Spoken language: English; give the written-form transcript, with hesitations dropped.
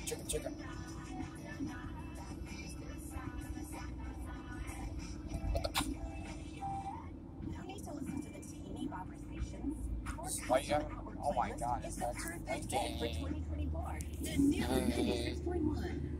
Chicken. Why you got? Oh my God! That's game.